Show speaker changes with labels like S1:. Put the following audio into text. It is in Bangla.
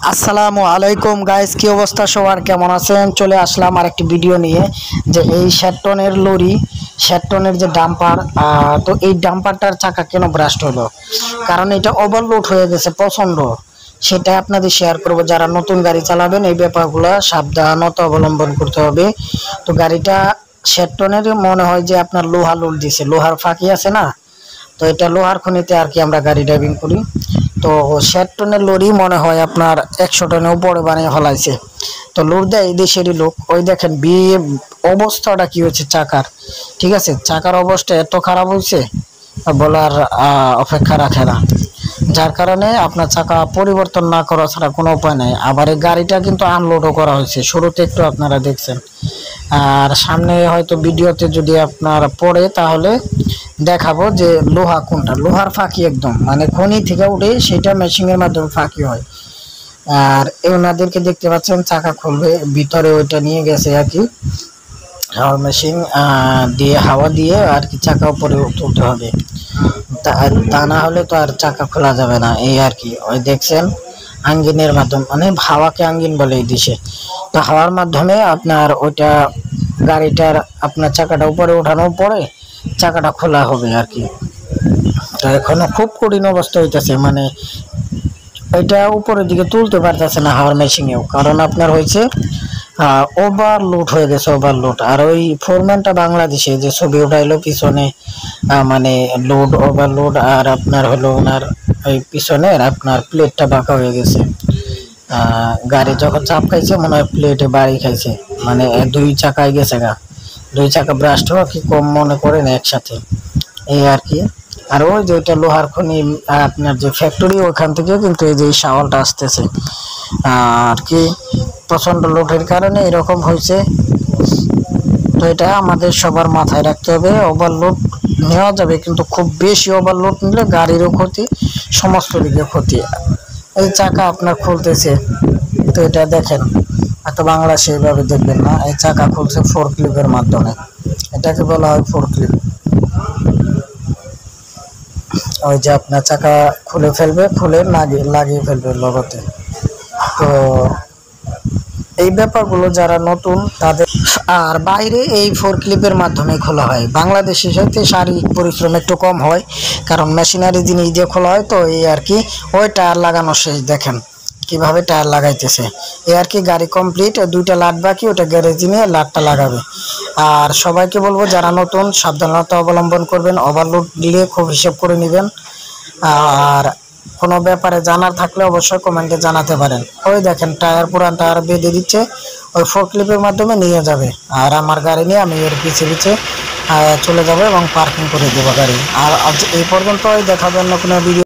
S1: আসসালামু আলাইকুম গাইস, কি অবস্থা সবার, কেমন আছেন? চলে আসলাম আরেকটি ভিডিও নিয়ে। যে এই ৬০ টনের লরি, ৬০ টনের যে ডাম্পার, তো এই ডাম্পারটার চাকা কেন ব্রাস্ট হলো? কারণ এটা ওভারলোড হয়ে গেছে প্রচণ্ড। সেটা আপনাদের শেয়ার করব। যারা নতুন গাড়ি চালাবেন এই ব্যাপারগুলো সাবধানতা অবলম্বন করতে হবে। তো গাড়িটা ৬০ টনের মনে হয় যে আপনার লোহা লোড দিছে, লোহার ফাঁকি আছে না, তো এটা লোহার খনিতে আর কি আমরা গাড়ি ড্রাইভিং করি। তো ৬০ টনের লরি মনে হয় আপনার ১০০ টনের উপরে বানিয়ে ফেলাইছে। তো লোড দেয় এই দেশেরই লোক। ওই দেখেন অবস্থাটা কি হয়েছে চাকার। ঠিক আছে, চাকার অবস্থা এত খারাপ হয়েছে বলার অপেক্ষা রাখে না। যার কারণে আপনার চাকা পরিবর্তন না করা ছাড়া কোনো উপায় নেই। আবার এই গাড়িটা কিন্তু আনলোডও করা হয়েছে, শুরুতে একটু আপনারা দেখছেন। আর সামনে হয়তো ভিডিওতে যদি আপনার পড়ে তাহলে দেখাবো যে লোহা কোনটা, লোহার ফাঁকি একদম মানে খনি থেকে উঠে সেটা মেশিনের মাধ্যমে ফাঁকি হয়। আর ওনাদেরকে দেখতে পাচ্ছেন চাকা খুলবে, ভিতরে ওইটা নিয়ে গেছে আর কি হাওয়ার মেশিন দিয়ে, হাওয়া দিয়ে আর কি চাকা উপরে তুলতে হবে। তা না হলে তো আর চাকা খোলা যাবে না, এই আর কি। ওই দেখছেন আঙ্গিনের মাধ্যমে, মানে হাওয়াকে আঙ্গিন বলে এই দেশে। তো হাওয়ার মাধ্যমে আপনার ওইটা গাড়িটার আপনার চাকাটা উপরে ওঠানোর পরে চাকাটা খোলা হবে আর কি। তো এখনো খুব কঠিন অবস্থা হইতেছে, মানে এটা উপরের দিকে তুলতে পারতেছে না হাওয়ার মেশিনেও, কারণ আপনার হয়েছে ওভারলোড হয়ে গেছে, ওভারলোড। আর ওই ফোরম্যানটা বাংলাদেশে যে ছবি উঠাইলো পিছনে, মানে লোড ওভারলোড, আর আপনার হলো ওনার ওই পিছনের আপনার প্লেটটা বাঁকা হয়ে গেছে। গাড়ি যখন চাপ খাইছে মনে হয় প্লেটে বাড়ি খাইছে, মানে দুই চাকায় গেছে গা, দুই চাকা ব্রাস্ট হওয়া কি কম মনে করেন একসাথে, এই আর কি। আর ওই যে ওইটা লোহার খনি আপনার যে ফ্যাক্টরি, ওইখান থেকে কিন্তু এই যে শাওয়ালটা আসতেছে আর কি। প্রচণ্ড লোডের কারণে এরকম হয়েছে। তো এটা আমাদের সবার মাথায় রাখতে হবে। ওভারলোড নেওয়া যাবে, কিন্তু খুব বেশি ওভারলোড নিলে গাড়িরও ক্ষতি, সমস্ত দিকে ক্ষতি। এই চাকা আপনার খুলতেছে, তো এটা দেখেন, এত বাংলা সেইভাবে দেখবেন না। এই চাকা খুলছে ফোর ক্লিপের মাধ্যমে, এটাকে বলা হয় ফোর ক্লিপ। ওই যে আপনার চাকা খুলে ফেলবে, খুলে লাগিয়ে ফেলবে লগতে। তো এই ব্যাপারগুলো যারা নতুন তাদের, আর বাইরে এই ফোর ক্লিপের মাধ্যমে খোলা হয়। বাংলাদেশের সাথে শারীরিক পরিশ্রম একটু কম হয়, কারণ মেশিনারি জিনিস দিয়ে খোলা হয়। তো এই আর কি, ওই টায়ার লাগানো শেষ, দেখেন কিভাবে টায়ার লাগাইতেছে। এই আর কি, গাড়ি কমপ্লিট, দুইটা লাট বাকি, ওটা গ্যারেজে নিয়ে লাটটা লাগাবে। আর সবাইকে বলবো যারা নতুন সাবধানতা অবলম্বন করবেন, ওভারলোড দিলে খুব হিসেব করে নেবেন। আর কোনো ব্যাপারে জানার থাকলে অবশ্যই কমেন্টে জানাতে পারেন। ওই দেখেন টায়ার, পুরান টায়ার বেঁধে দিচ্ছে, ওই ফোর ক্লিপের মাধ্যমে নিয়ে যাবে। আর আমার গাড়ি নিয়ে আমি এর পিছে পিছে চলে যাবো এবং পার্কিং করে দেবো গাড়ি। আর আজ এই পর্যন্ত দেখাবো অন্য কোনো ভিডিও।